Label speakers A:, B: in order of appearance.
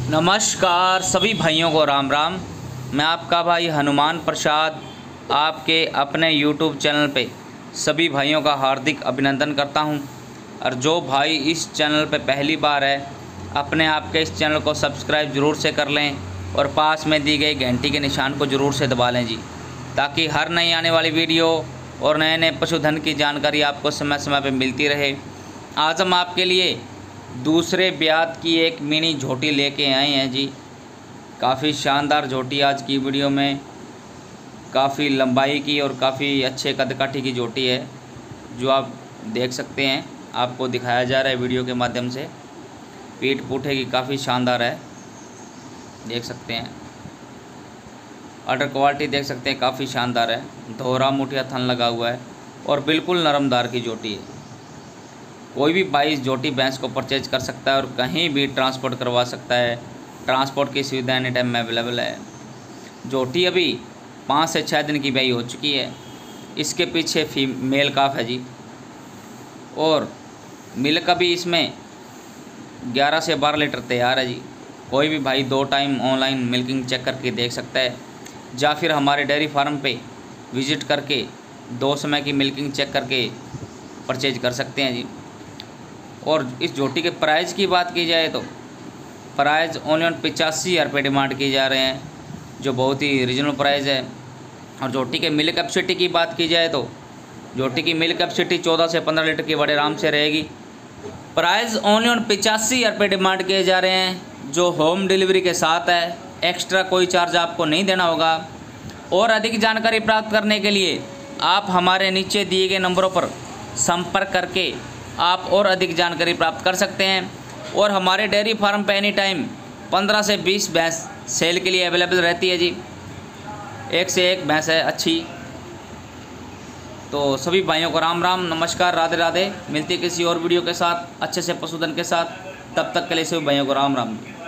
A: नमस्कार सभी भाइयों को राम राम। मैं आपका भाई हनुमान प्रसाद आपके अपने YouTube चैनल पे सभी भाइयों का हार्दिक अभिनंदन करता हूं। और जो भाई इस चैनल पे पहली बार है अपने आपके इस चैनल को सब्सक्राइब ज़रूर से कर लें और पास में दी गई घंटी के निशान को ज़रूर से दबा लें जी, ताकि हर नई आने वाली वीडियो और नए नए पशुधन की जानकारी आपको समय समय पर मिलती रहे। आज हम आपके लिए दूसरे ब्यात की एक मिनी झोटी लेके आए हैं जी। काफ़ी शानदार झोटी आज की वीडियो में, काफ़ी लंबाई की और काफ़ी अच्छे कदकाठी की झोटी है जो आप देख सकते हैं। आपको दिखाया जा रहा है वीडियो के माध्यम से। पीठ पूठे की काफ़ी शानदार है, देख सकते हैं। ऑर्डर क्वालिटी देख सकते हैं, काफ़ी शानदार है। दोहरा मुठिया थन लगा हुआ है और बिल्कुल नरमदार की झोटी है। कोई भी भाई इस झोटी भैंस को परचेज कर सकता है और कहीं भी ट्रांसपोर्ट करवा सकता है। ट्रांसपोर्ट की सुविधा एनी टाइम में अवेलेबल है। झोटी अभी 5 से 6 दिन की ब्याई हो चुकी है। इसके पीछे फीमेल काफ है जी। और मिल्क अभी इसमें 11 से 12 लीटर तैयार है जी। कोई भी भाई 2 टाइम ऑनलाइन मिल्किंग चेक करके देख सकता है, या फिर हमारे डेयरी फार्म पे विज़िट करके 2 समय की मिल्किंग चेक करके परचेज कर सकते हैं जी। और इस झोटी के प्राइस की बात की जाए तो प्राइस ओनली 85,000 रुपये डिमांड की जा रहे हैं, जो बहुत ही रीजनेबल प्राइस है। और झोटी के मिल्क कैपेसिटी की बात की जाए तो झोटी की मिल्क कैपेसिटी 14 से 15 लीटर की बड़े आराम से रहेगी। प्राइस ओनली 85,000 रुपये डिमांड किए जा रहे हैं, जो होम डिलीवरी के साथ है। एक्स्ट्रा कोई चार्ज आपको नहीं देना होगा। और अधिक जानकारी प्राप्त करने के लिए आप हमारे नीचे दिए गए नंबरों पर संपर्क करके आप और अधिक जानकारी प्राप्त कर सकते हैं। और हमारे डेयरी फार्म पे एनी टाइम 15 से 20 भैंस सेल के लिए अवेलेबल रहती है जी। एक से एक भैंस है अच्छी। तो सभी भाइयों को राम राम, नमस्कार, राधे राधे। मिलती है किसी और वीडियो के साथ अच्छे से पशुधन के साथ। तब तक के लिए सभी भाइयों को राम राम।